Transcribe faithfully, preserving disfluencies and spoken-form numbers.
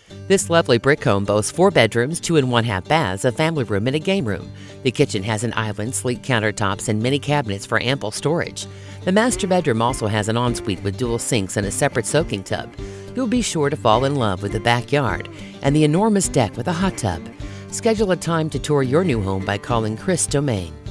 This lovely brick home boasts four bedrooms, two and one half baths, a family room, and a game room. The kitchen has an island, sleek countertops, and many cabinets for ample storage. The master bedroom also has an ensuite with dual sinks and a separate soaking tub. You'll be sure to fall in love with the backyard and the enormous deck with a hot tub. Schedule a time to tour your new home by calling Chris Domangue.